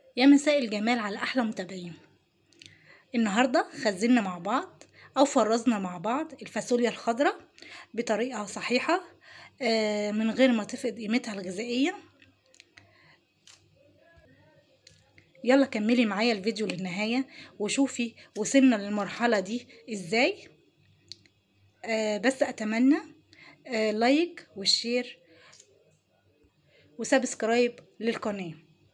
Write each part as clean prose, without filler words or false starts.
يا مساء الجمال على احلى متابعين. النهارده خزنا مع بعض او فرزنا مع بعض الفاصوليا الخضراء بطريقه صحيحه، من غير ما تفقد قيمتها الغذائيه. يلا كملي معايا الفيديو للنهايه وشوفي وصلنا للمرحله دي ازاي. بس اتمنى لايك والشير وسبسكرايب للقناه.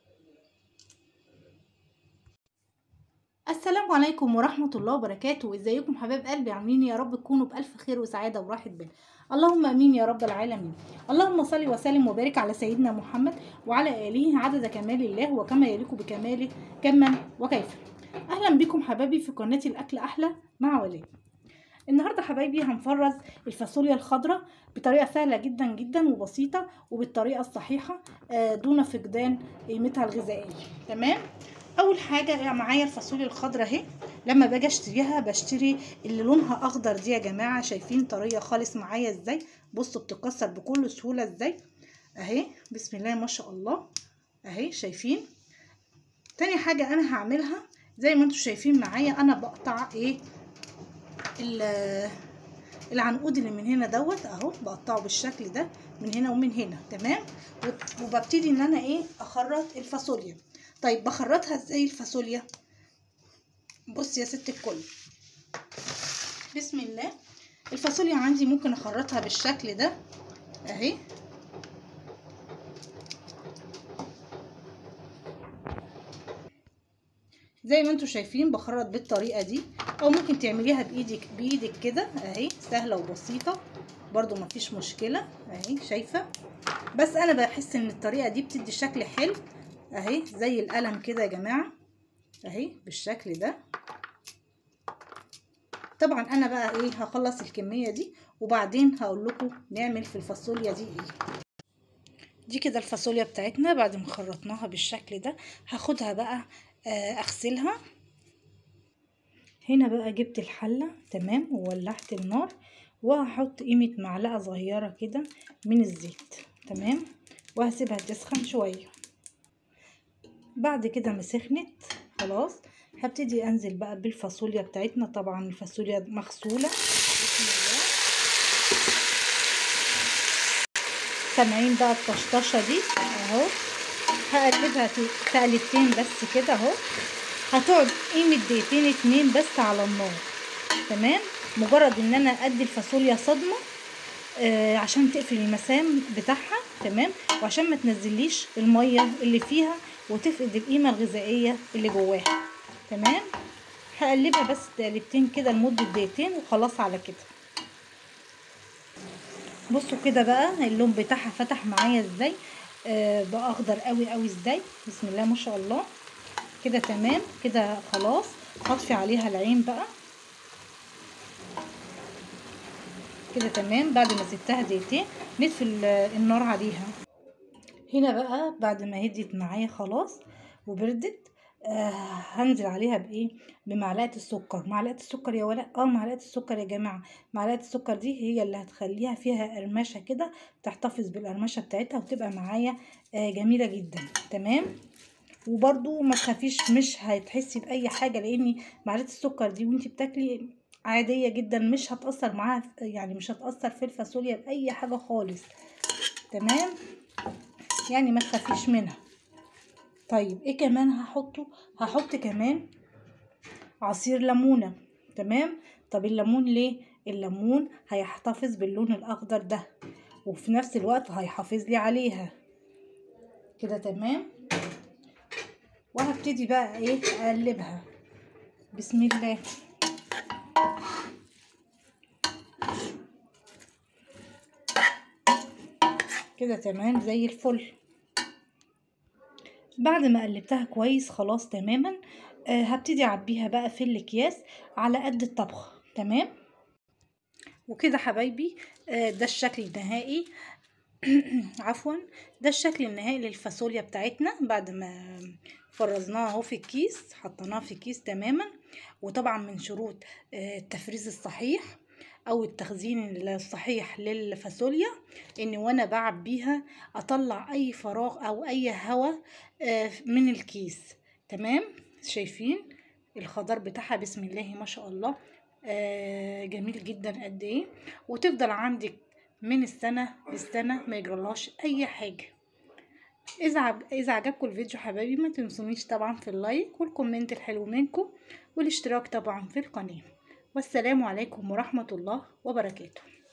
السلام عليكم ورحمة الله وبركاته. ازيكم حبايب قلبي؟ عاملين يا رب تكونوا بألف خير وسعادة وراحة بال. اللهم امين يا رب العالمين. اللهم صل وسلم وبارك على سيدنا محمد وعلى آله عدد كمال الله وكما يليق بكماله كما وكيف. اهلا بكم حبايبي في قناتي الاكل احلى مع ولاد. النهارده حبايبي هنفرز الفاصوليا الخضراء بطريقه سهله جدا جدا وبسيطه وبالطريقه الصحيحه، دون فقدان قيمتها الغذائيه. تمام. اول حاجه معايا الفاصوليا الخضراء اهي. لما باجي اشتريها بشتري اللي لونها اخضر دي يا جماعه. شايفين طريه خالص معايا ازاي؟ بصوا بتتكسر بكل سهوله ازاي اهي. بسم الله ما شاء الله اهي. شايفين؟ تاني حاجه انا هعملها زي ما انتم شايفين معايا، انا بقطع ايه العنقود اللي من هنا دوت اهو، بقطعه بالشكل ده من هنا ومن هنا. تمام. وببتدي ان انا ايه اخرط الفاصوليا. طيب بخرطها ازاي الفاصوليا؟ بص يا ست الكل، بسم الله. الفاصوليا عندي ممكن اخرطها بالشكل ده اهي. زي ما انتم شايفين بخرط بالطريقه دي، او ممكن تعمليها بايدك كده اهي، سهله وبسيطه برضو مفيش مشكله اهي. شايفه؟ بس انا بحس ان الطريقه دي بتدي شكل حلو اهي، زي القلم كده يا جماعه اهي بالشكل ده. طبعا انا بقى ايه هخلص الكميه دي وبعدين هقول لكم نعمل في الفاصوليا دي ايه. دي كده الفاصوليا بتاعتنا بعد ما خرطناها بالشكل ده. هاخدها بقى اغسلها. هنا بقى جبت الحله تمام وولعت النار، وهحط قيمه معلقه صغيره كده من الزيت. تمام. وهسيبها تسخن شويه. بعد كده ما سخنت خلاص هبتدي انزل بقى بالفاصوليا بتاعتنا. طبعا الفاصوليا مغسوله. بسم الله. سامعين بقى الطشطشه دي اهو. هقلبها تقلبتين بس كده اهو. هتقعد قيمه دقيقتين اتنين بس على النار. تمام. مجرد ان انا ادي الفاصوليا صدمه عشان تقفل المسام بتاعها. تمام. وعشان ما تنزليش الميه اللي فيها وتفقد القيمه الغذائيه اللي جواها. تمام. هقلبها بس تقلبتين كده لمده دقيقتين وخلاص على كده. بصوا كده بقى اللون بتاعها فتح معايا ازاي، بقى اخضر قوي قوي ازاي. بسم الله ما شاء الله كده. تمام كده خلاص. هطفي عليها العين بقى كده. تمام. بعد ما سبتها دقيقتين نطفي النار عليها. هنا بقى بعد ما هديت معايا خلاص وبردت، هنزل عليها بايه؟ بمعلقه السكر. معلقه السكر يا ولاء، معلقه السكر يا جماعه. معلقه السكر دي هي اللي هتخليها فيها قرمشه كده، تحتفظ بالقرمشه بتاعتها وتبقى معايا جميله جدا. تمام. وبرده ما تخافيش مش هتحسي باي حاجه، لان معلقه السكر دي وانتي بتاكلي عاديه جدا، مش هتاثر معاها يعني مش هتاثر في الفاصوليا باي حاجه خالص. تمام. يعني ما تخافيش منها. طيب ايه كمان هحطه؟ هحط كمان عصير ليمونه. تمام. طب الليمون ليه؟ الليمون هيحتفظ باللون الاخضر ده وفي نفس الوقت هيحافظ لي عليها كده. تمام. وهبتدي بقى ايه اقلبها. بسم الله. كده تمام زي الفل. بعد ما قلبتها كويس خلاص تماما، هبتدي اعبيها بقى في الاكياس على قد الطبخ. تمام. وكده حبايبي ده الشكل النهائي عفوا، ده الشكل النهائي للفاصوليا بتاعتنا بعد ما فرزناها اهو في الكيس، حطيناها في كيس تماما. وطبعا من شروط التفريز الصحيح او التخزين الصحيح للفاصوليا ان وانا بعبيها اطلع اي فراغ او اي هواء من الكيس. تمام. شايفين الخضار بتاعها بسم الله ما شاء الله، جميل جدا قد ايه، وتفضل عندك من السنة للسنة ما يجرالهاش اي حاجة. اذا عجبكم الفيديو حبايبي ما تنسونيش طبعا في اللايك والكومنت الحلو منكم والاشتراك طبعا في القناة. والسلام عليكم ورحمة الله وبركاته.